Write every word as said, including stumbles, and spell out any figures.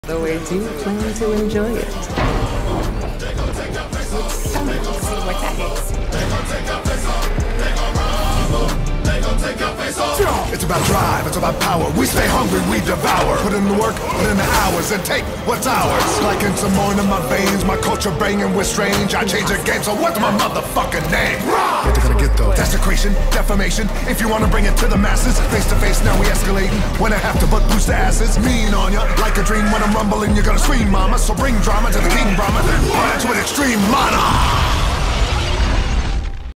Though I do plan to enjoy it. See what that is. It's about drive, it's about power. We stay hungry, we devour. Put in the work, put in the hours, and take what's ours. Like in some more in my veins, my culture banging with strange. I change the game, so what's my motherfucking name? What they gonna get though? Desecration, defamation. If you wanna bring it to the masses, face to face, now we escalating. When I have to but boost the asses, mean on ya. Like a dream when I'm rumbling, you're gonna scream, mama. So bring drama to the king, Brahma. Then punch with extreme mana.